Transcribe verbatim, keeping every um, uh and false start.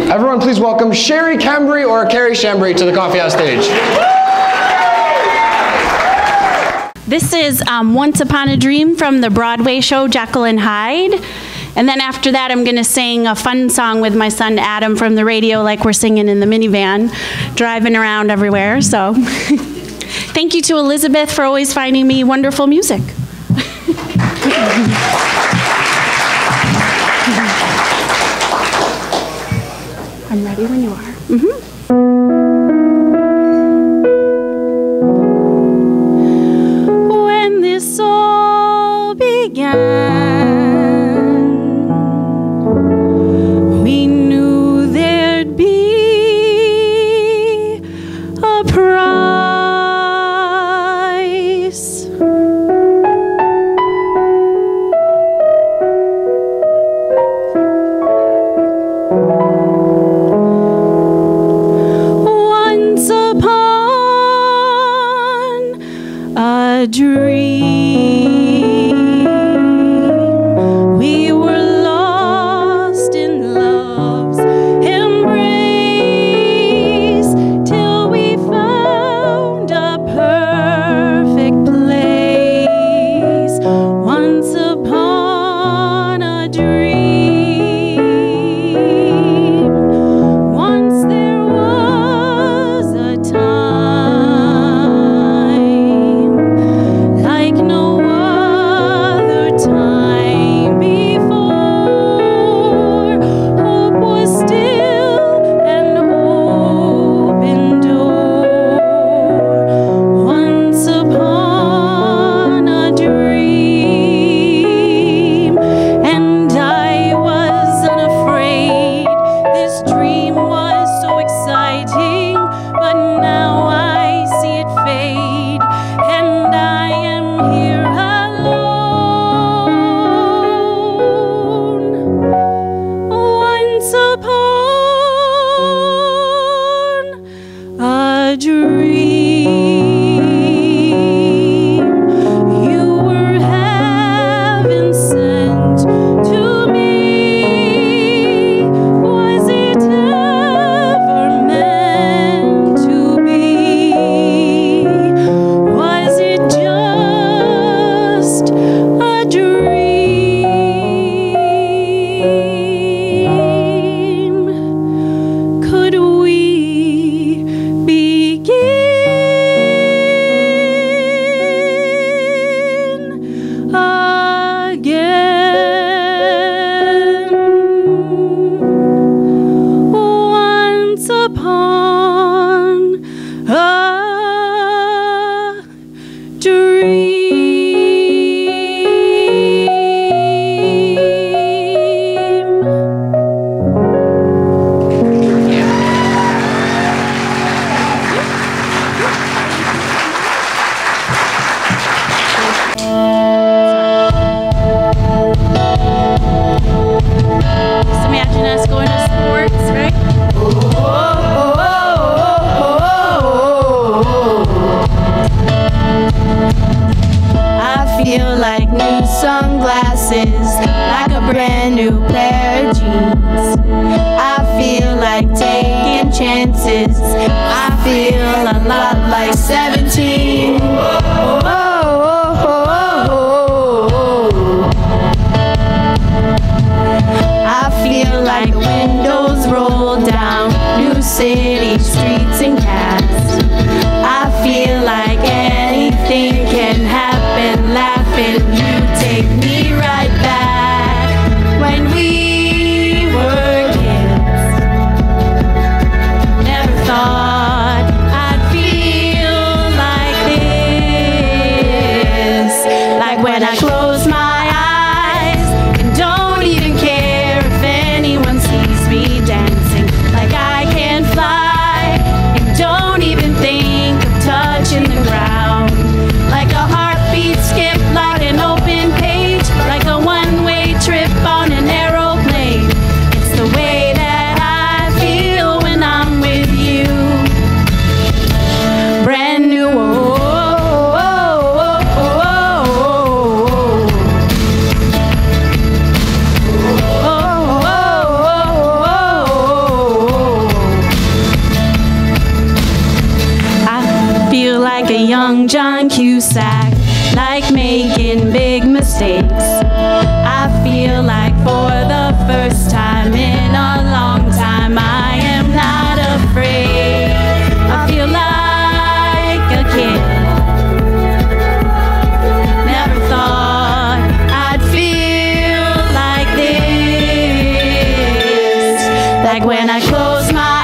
Everyone please welcome Carrie Schembri or Carrie Schembri to the Coffee House stage. This is um, Once Upon a Dream from the Broadway show Jekyll and Hyde. And then after that, I'm going to sing a fun song with my son Adam from the radio, like we're singing in the minivan, driving around everywhere. So thank you to Elizabeth for always finding me wonderful music. I'm ready when you are. Mm-hmm. When this all began, we knew there'd be a price. Once upon a dream, we were lost in love's embrace till we found a perfect place. Once upon a dream, once there was a time like no other time before. Hope was still an open door. Once upon a dream, and I was unafraid. This dream was so exciting, but now I see it fade, and I am here alone. Once upon a dream, you were heaven sent to me. Was it ever meant to be? Was it just a dream? Could we begin again? Once upon a Just imagine us going to sports, right? I feel like new sunglasses, like a brand new pair of jeans. I feel like taking chances. I feel a lot like seventeen. I feel like windows roll down new city streets and cabs. I feel like anything can happen, laughing. You take me right back when we were kids. Never thought I'd feel like this, like when I close my eyes and don't even care if anyone sees me dancing, like I can fly and don't Cusack, like making big mistakes. I feel like for the first time in a long time, I am not afraid. I feel like a kid. Never thought I'd feel like this. Like when I close my